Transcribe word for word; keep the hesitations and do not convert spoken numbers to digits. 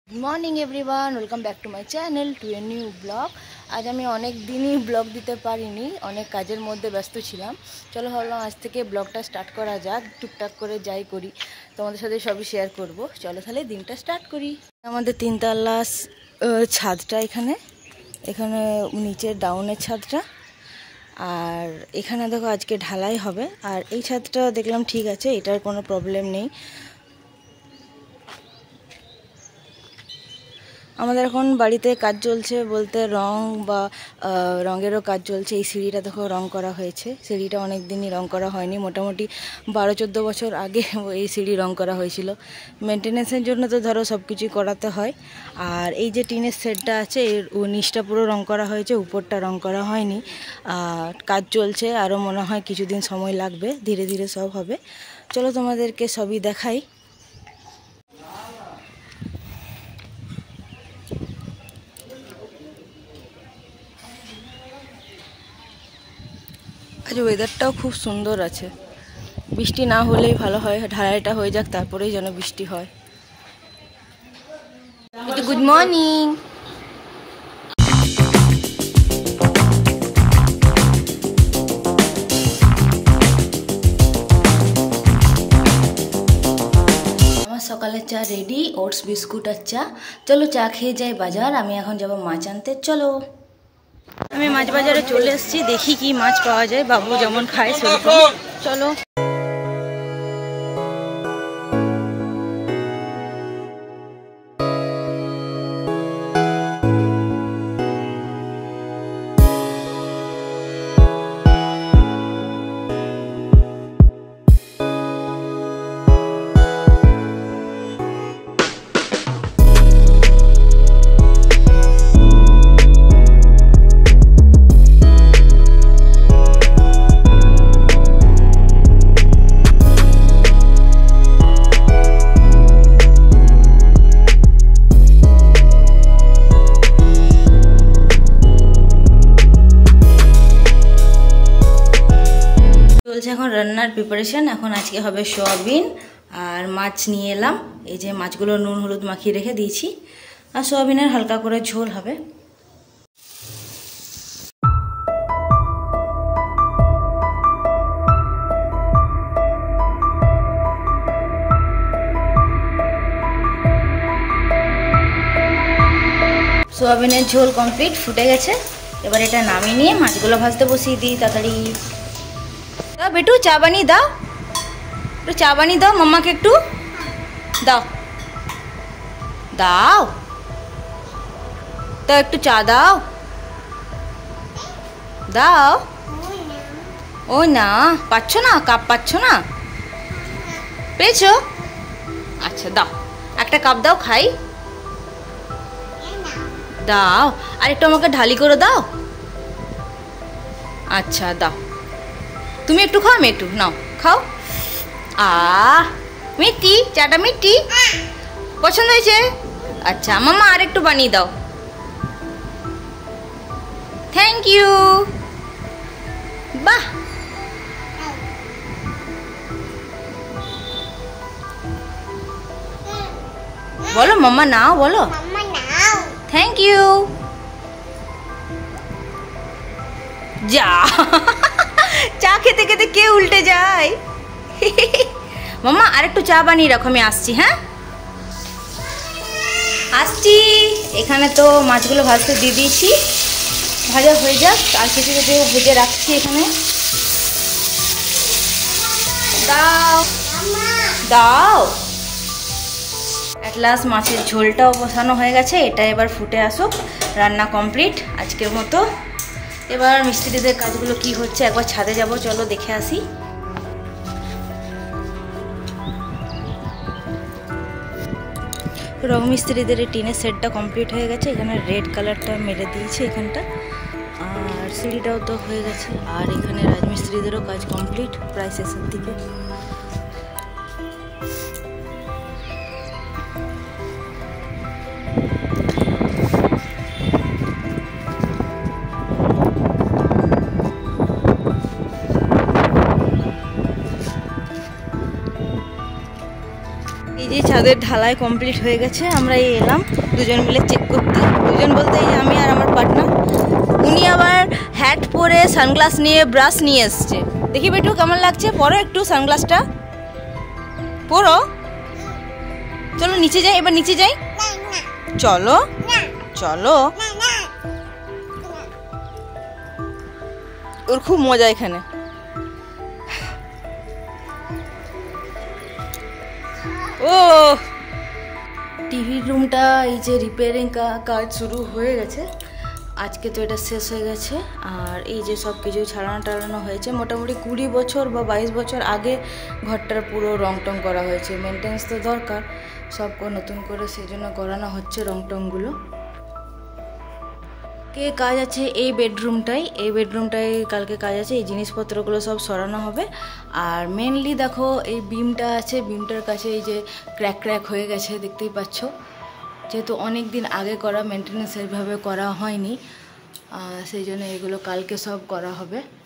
Good morning everyone welcome back to my channel to a new blog. आज আমি অনেক দিনই ব্লগ দিতে পারিনি, অনেক কাজের মধ্যে ব্যস্ত ছিলাম। চলো ভাবলাম আজ থেকে ব্লগটা স্টার্ট করা যাক, টুকটাক করে যাই করি তোমাদের সাথে সবই শেয়ার করব। চলো তাহলে দিনটা স্টার্ট করি। আমাদের তিনতলা ছাদটা এখানে এখানে নিচের ডাউনের ছাদটা, আর এখানে দেখো আজকে ঢালাই হবে। আর এই ছাদটা দেখলাম ঠিক আছে, এটার কোনো প্রবলেম নেই। আমাদের এখন বাড়িতে কাজ চলছে বলতে রং বা রঙেরও কাজ চলছে। এই সিঁড়িটা দেখো রং করা হয়েছে, সিঁড়িটা অনেক দিনই রং করা হয়নি, মোটামুটি বারো চোদ্দো বছর আগে এই সিঁড়ি রং করা হয়েছিল। মেনটেন্যান্সের জন্য তো ধরো সব কিছুই করাতে হয়। আর এই যে টিনের সেটটা আছে এর নিচটা পুরো রং করা হয়েছে, উপরটা রং করা হয়নি। আর কাজ চলছে, আরও মনে হয় কিছুদিন সময় লাগবে, ধীরে ধীরে সব হবে। চলো তোমাদেরকে সবই দেখাই। আজ ওয়েদারটাও খুব সুন্দর আছে, বৃষ্টি না হলেই ভালো হয়, ঢালাইটা হয়ে যাক তারপরেই যেন বৃষ্টি হয়। Good morning. আমার সকালের চা রেডি, ওটস বিস্কুট আর চা। চলো চা খেয়ে যাই বাজার, আমি এখন যাব মাছ আনতে। চলো আমি মাছ বাজারে চলে এসেছি, দেখি কি মাছ পাওয়া যায়, বাবু যেমন খায় সেরকম। চলো চলছে এখন রান্নার প্রিপারেশন। এখন আজকে হবে সোয়াবিন আর মাছ নিয়ে এলাম। এই যে মাছগুলো নুন হলুদ মাখিয়ে রেখে দিয়েছি, আর সোয়াবিনের হালকা করে ঝোল হবে। সোয়াবিনের ঝোল কমপ্লিট, ফুটে গেছে। এবার এটা নামিয়ে নিয়ে মাছগুলো ভাজতে বসিয়ে দিই তাড়াতাড়ি। বেটু চা বানিয়ে দাও, একটু চা বানিয়ে দাও, মাম্মাকে একটু দাও দাও তো একটু চা দাও দাও। ও না পাচ্ছ না, কাপ পাচ্ছ না, পেয়েছো? আচ্ছা দাও, একটা কাপ দাও খাই, দাও। আর একটু আমাকে ঢালি করে দাও। আচ্ছা দাও, তুমি একটু খাও, আমি একটু নাও খাও। আহ মিষ্টি, চাটা মিষ্টি পছন্দ হয়েছে? আচ্ছা মামা আর একটু বানিয়ে দাও। Thank you. বাহ, বলো মাম্মা নাও, বলো থ্যাংক ইউ। যা চা খেতে খেতে কে উল্টে যায়। মাম্মা আর একটু চা বানিয়ে রাখো, আমি আসছি। হ্যাঁ আসছি। এখানে তো মাছগুলো ভাজতে দিয়ে দিয়েছি, ভাজা হয়ে যাক। আর কিছু কিছু ভেজে রাখছি এখানে। দাও দাও। এক গ্লাস মাছের ঝোলটাও বসানো হয়ে গেছে, এটা এবার ফুটে আসুক। রান্না কমপ্লিট আজকের মতো। এবার মিস্ত্রিদের কাজগুলো কি হচ্ছে একবার ছাদে যাব, চলো দেখে আসি। রং মিস্ত্রিদের টিনের সেটটা কমপ্লিট হয়ে গেছে, এখানে রেড কালারটা মেরে দিয়েছে এখানটা, আর সিঁড়িটাও তো হয়ে গেছে। আর এখানে রাজমিস্ত্রিদেরও কাজ কমপ্লিট, প্রায় শেষের দিকে। ছাদের ঢালাই কমপ্লিট হয়ে গেছে, আমরা এই এলাম দুজন মিলে চেক করতে। দুজন বলতে এই আমি আর আমার পার্টনার। উনি আবার হ্যাট পরে সানগ্লাস নিয়ে ব্রাশ নিয়ে এসছে। দেখি বেটু কেমন লাগছে, পরো একটু সানগ্লাসটা পরো। চলো নিচে যাই, এবার নিচে যাই, চলো চলো। ওর খুব মজা এখানে। ও টিভির রুমটা এই যে রিপেয়ারিং কাজ শুরু হয়ে গেছে, আজকে তো এটা শেষ হয়ে গেছে। আর এই যে সব কিছু ছাড়ানো টাড়ানো হয়েছে, মোটামুটি কুড়ি বছর বা বাইশ বছর আগে ঘরটার পুরো রং টং করা হয়েছে। মেনটেন্স তো দরকার, সব নতুন করে সেই জন্য করানো হচ্ছে রং টংগুলো। কে কাজ আছে এই বেডরুমটাই, এই বেডরুমটাই কালকে কাজ আছে, এই জিনিসপত্রগুলো সব সরানো হবে। আর মেনলি দেখো এই বিমটা আছে, বিমটার কাছে এই যে ক্র্যাক ক্র্যাক হয়ে গেছে, দেখতেই পাচ্ছ। যেহেতু অনেক দিন আগে করা, মেনটেন্যান্স সেইভাবে করা হয়নি, সেই জন্য এগুলো কালকে সব করা হবে।